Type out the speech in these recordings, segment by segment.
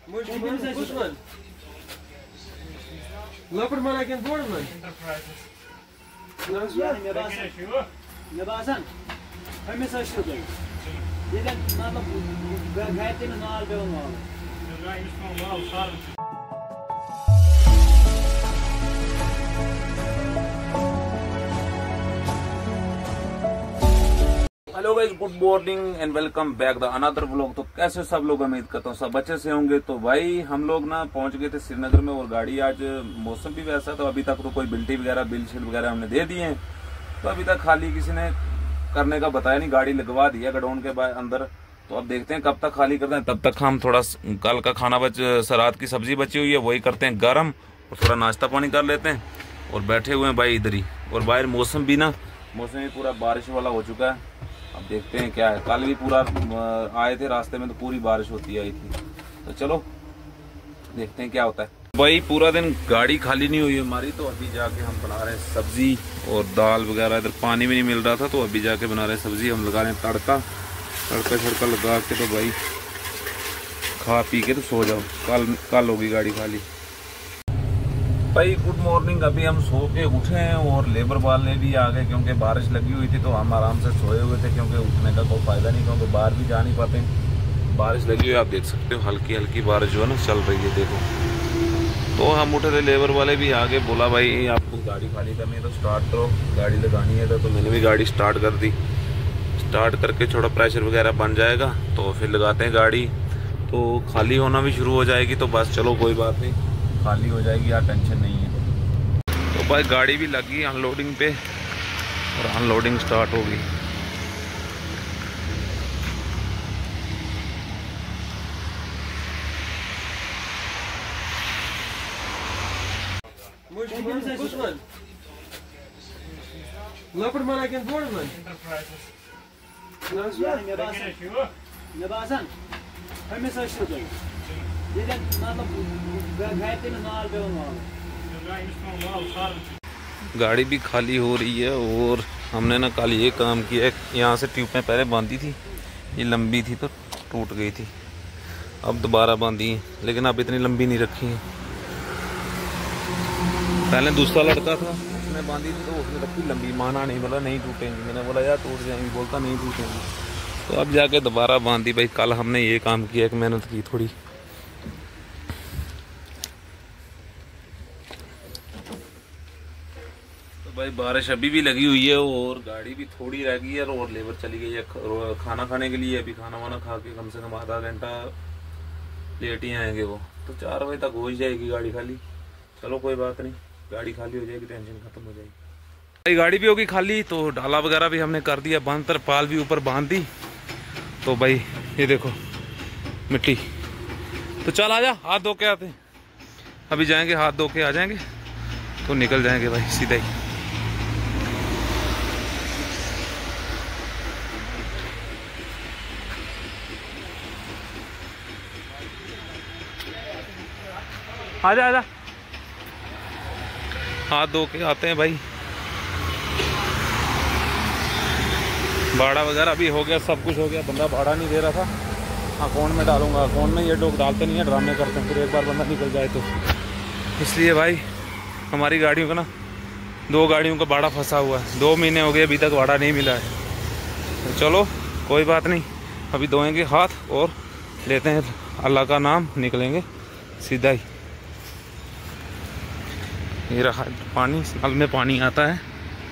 लपड़ मना किन बोड़ मन मे बासान हमें सच ये मतलब घाटे में नाल पे hello guys, good morning and welcome back the another vlog. तो कैसे सब लोग, उम्मीद करता हूँ सब अच्छे से होंगे। तो भाई हम लोग ना पहुंच गए थे श्रीनगर में, और गाड़ी आज मौसम भी वैसा, तो अभी तक तो कोई बिल्टी वगैरह बिल शील वगैरह हमने दे दिए हैं। तो अभी तक खाली किसी ने करने का बताया नहीं, गाड़ी लगवा दिया गडाउन के अंदर। तो अब देखते हैं कब तक खाली करते हैं। तब तक हम थोड़ा कल का खाना रात की सब्जी बची हुई है वही करते हैं गर्म, और थोड़ा नाश्ता पानी कर लेते हैं और बैठे हुए हैं भाई इधर ही। और बाहर मौसम भी पूरा बारिश वाला हो चुका है। अब देखते हैं क्या है। कल भी पूरा आए थे रास्ते में तो पूरी बारिश होती आई थी। तो चलो देखते हैं क्या होता है। भाई पूरा दिन गाड़ी खाली नहीं हुई हमारी, तो अभी जाके हम बना रहे हैं सब्जी और दाल वगैरह। इधर पानी भी नहीं मिल रहा था, तो अभी जाके बना रहे हैं सब्जी। हम लगा रहे हैं तड़का छड़का लगा के, तो भाई खा पी के तो सो जाओ, कल होगी गाड़ी खाली। भाई गुड मॉर्निंग। अभी हम सो के उठे हैं और लेबर वाले भी आ गए, क्योंकि बारिश लगी हुई थी तो हम आराम से सोए हुए थे, क्योंकि उठने का कोई फायदा नहीं, क्योंकि बाहर भी जा नहीं पाते। बारिश लगी हुई है, आप देख सकते हो हल्की हल्की बारिश जो है ना चल रही है, देखो। तो हम उठे थे, लेबर वाले भी आ गए। बोला भाई आपको गाड़ी खाली करनी है तो स्टार्ट करो, गाड़ी लगानी है। तो मैंने भी गाड़ी स्टार्ट कर दी। स्टार्ट करके थोड़ा प्रेशर वगैरह बन जाएगा तो फिर लगाते हैं गाड़ी। तो खाली होना भी शुरू हो जाएगी, तो बस चलो कोई बात नहीं, खाली हो जाएगी यार, टेंशन नहीं है। तो भाई गाड़ी भी लगी अनलोडिंग पे, और अनलोडिंग स्टार्ट होगी। लपड़ मना किन बोड़ मन मे बासान हमें सच ये मतलब घाटे में नाल पे गाड़ी भी खाली हो रही है। और हमने ना कल ये काम किया, यहाँ से ट्यूबें पहले बांधी थी, ये लंबी थी तो टूट गई थी, अब दोबारा बांधी है, लेकिन अब इतनी लंबी नहीं रखी है। पहले दूसरा लड़का था उसने बांधी थी, तो उसने रखी लंबी, माना नहीं, बोला नहीं टूटेंगी। मैंने बोला यार टूट जाएंगी, बोलता नहीं टूटेंगी। तो अब जाके दोबारा बांधी। भाई कल हमने ये काम किया, एक मेहनत की थोड़ी। भाई बारिश अभी भी लगी हुई है और गाड़ी भी थोड़ी रह गई है, और लेबर चली गई है खाना खाने के लिए। अभी खाना वाना खा के कम से कम आधा घंटा लेट ही आएंगे वो, तो 4 बजे तक हो ही जाएगी गाड़ी खाली। चलो कोई बात नहीं, गाड़ी खाली हो जाएगी, टेंशन खत्म हो जाएगी। भाई गाड़ी भी होगी खाली, तो डाला वगैरह भी हमने कर दिया बंद, तरपाल भी ऊपर बांध दी। तो भाई ये देखो मिट्टी। तो चल आजा, हाथ धो के आते, अभी जाएंगे हाथ धो के आ जाएंगे तो निकल जाएंगे भाई सीधा ही। आजा आजा, हाथ धो के आते हैं भाई। भाड़ा वगैरह भी हो गया, सब कुछ हो गया। बंदा भाड़ा नहीं दे रहा था, अकाउंट में डालूंगा। अकाउंट में ये लोग डालते नहीं है, ड्रामे करते हैं, फिर एक बार बंदा निकल जाए तो। इसलिए भाई हमारी गाड़ियों का ना 2 गाड़ियों का भाड़ा फंसा हुआ है। 2 महीने हो गए अभी तक भाड़ा नहीं मिला है। तो चलो कोई बात नहीं, अभी धोएंगे हाथ और लेते हैं अल्लाह का नाम, निकलेंगे सीधा ही। ये रहा पानी, नल में पानी आता है,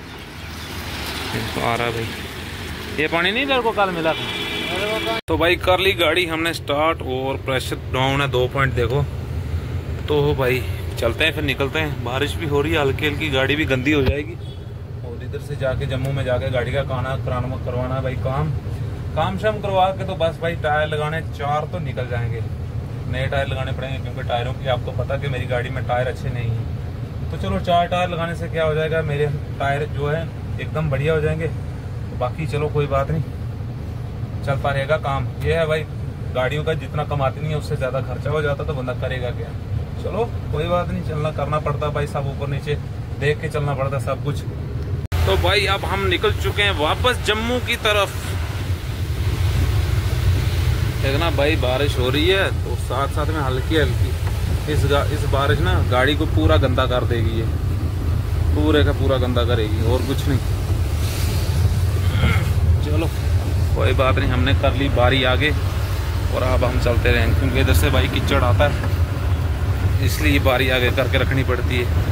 आ रहा है भाई। ये पानी नहीं तेरे को कल मिला था। तो भाई कर ली गाड़ी हमने स्टार्ट, और प्रेशर डाउन है 2 पॉइंट देखो। तो भाई चलते हैं, फिर निकलते हैं। बारिश भी हो रही है हल्की हल्की, गाड़ी भी गंदी हो जाएगी। और इधर से जाके जम्मू में जाके गाड़ी का करवाना भाई, काम शाम करवा के तो बस भाई टायर लगाने 4 तो निकल जाएंगे। नए टायर लगाने पड़ेंगे, क्योंकि टायरों की आपको पता कि मेरी गाड़ी में टायर अच्छे नहीं है। तो चलो 4 टायर लगाने से क्या हो जाएगा, मेरे टायर जो है एकदम बढ़िया हो जाएंगे। तो बाकी चलो कोई बात नहीं, चलता रहेगा काम। ये है भाई, गाड़ियों का जितना कमाती नहीं है उससे ज्यादा खर्चा हो जाता, तो बंदा करेगा क्या। चलो कोई बात नहीं, चलना करना पड़ता भाई, सब ऊपर नीचे देख के चलना पड़ता सब कुछ। तो भाई अब हम निकल चुके हैं वापस जम्मू की तरफ। एक ना भाई बारिश हो रही है तो साथ साथ में हल्की हल्की इस बारिश ना गाड़ी को पूरा गंदा कर देगी, ये पूरे का पूरा गंदा करेगी और कुछ नहीं। चलो कोई बात नहीं, हमने कर ली बारी आगे और अब हम चलते रहें, क्योंकि इधर से भाई कीचड़ आता है इसलिए बारी आगे करके रखनी पड़ती है।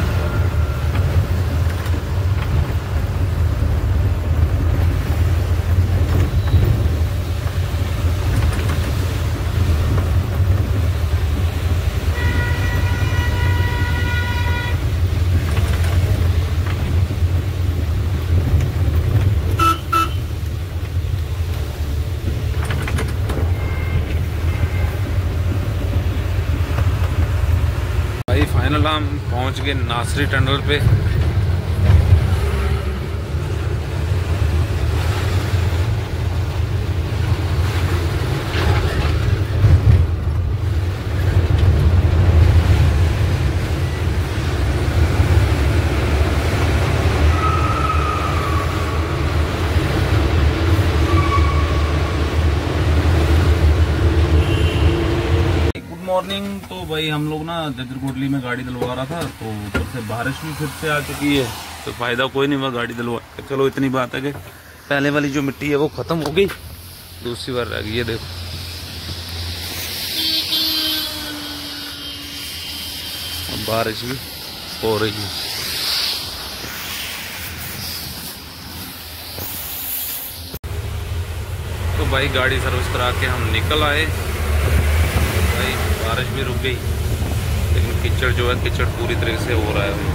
फाइनल हम पहुंच गए नासरी टनल पे। मॉर्निंग तो भाई हम लोग ना जजर कोटली में गाड़ी दिलवा रहा था, तो ऊपर से बारिश भी फिर से आ चुकी है, तो फायदा कोई नहीं हुआ गाड़ी दिलवा। चलो इतनी बात है कि पहले वाली जो मिट्टी है वो खत्म हो गई, दूसरी बार रह गई। ये देखो बारिश भी हो रही है। तो भाई गाड़ी सर्विस करा के हम निकल आए। भाई बारिश भी रुक गई, लेकिन कीचड़ जो है कीचड़ पूरी तरीके से हो रहा है।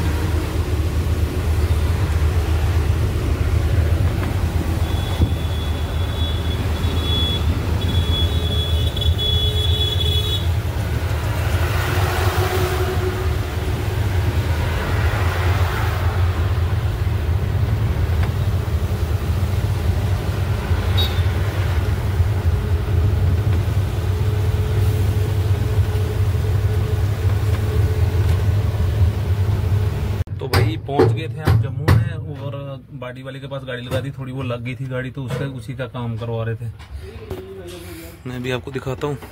पहुंच गए थे हम जम्मू में, और बाडी वाले के पास गाड़ी लगा दी, थोड़ी वो लग गई थी गाड़ी, तो उससे उसी का काम करवा रहे थे। मैं भी आपको दिखाता हूँ,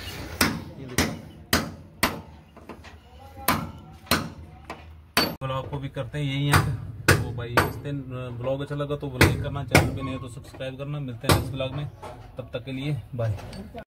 ब्लॉग को भी करते हैं यही है। तो भाई इस दिन ब्लॉग अच्छा लगा तो लाइक करना, चैनल पे नहीं है तो सब्सक्राइब करना। मिलते हैं नेक्स्ट ब्लॉग में, तब तक के लिए बाय।